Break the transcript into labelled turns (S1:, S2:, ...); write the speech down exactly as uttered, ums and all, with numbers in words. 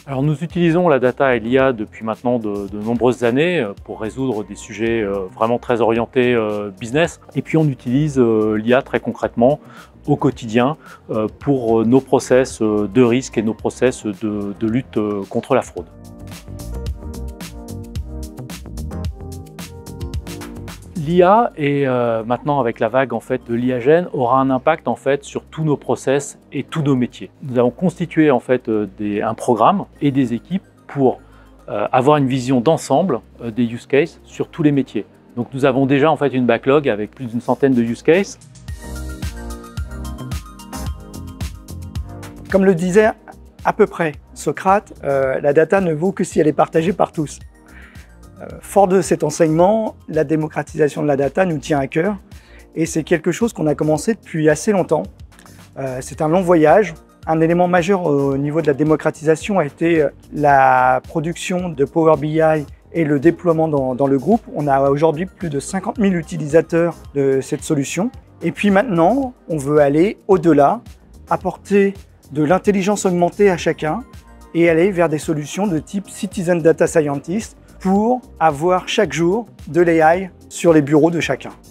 S1: Alors nous utilisons la data et l'I A depuis maintenant de, de nombreuses années pour résoudre des sujets vraiment très orientés business. Et puis on utilise l'I A très concrètement au quotidien pour nos process de risque et nos process de, de lutte contre la fraude. L'I A, et euh, maintenant avec la vague en fait, de l'I A Gen, aura un impact en fait, sur tous nos process et tous nos métiers. Nous avons constitué en fait, des, un programme et des équipes pour euh, avoir une vision d'ensemble euh, des use cases sur tous les métiers. Donc nous avons déjà en fait, une backlog avec plus d'une centaine de use cases.
S2: Comme le disait à peu près Socrate, euh, la data ne vaut que si elle est partagée par tous. Fort de cet enseignement, la démocratisation de la data nous tient à cœur et c'est quelque chose qu'on a commencé depuis assez longtemps. Euh, c'est un long voyage. Un élément majeur au niveau de la démocratisation a été la production de Power B I et le déploiement dans, dans le groupe. On a aujourd'hui plus de cinquante mille utilisateurs de cette solution. Et puis maintenant, on veut aller au-delà, apporter de l'intelligence augmentée à chacun et aller vers des solutions de type Citizen Data Scientist pour avoir chaque jour de l'A I sur les bureaux de chacun.